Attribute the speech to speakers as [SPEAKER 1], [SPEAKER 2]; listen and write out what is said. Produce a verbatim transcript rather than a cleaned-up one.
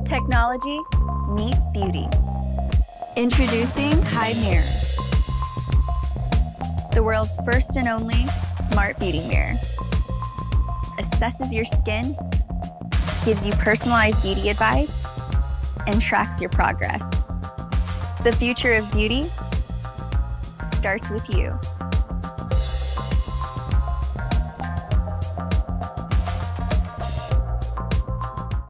[SPEAKER 1] Technology, meet beauty. Introducing HiMirror, the world's first and only smart beauty mirror. Assesses your skin, gives you personalized beauty advice, and tracks your progress. The future of beauty starts with you.